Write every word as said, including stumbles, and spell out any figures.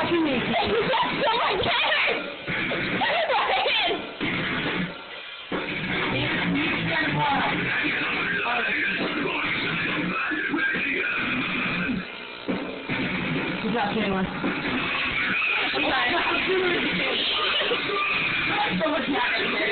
watching me. Oh my God! Good job, anyone. I'm sorry. So much happening here.